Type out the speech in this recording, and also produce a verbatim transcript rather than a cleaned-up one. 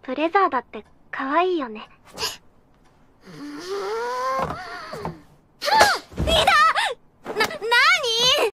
ブレザーだって可愛いよね。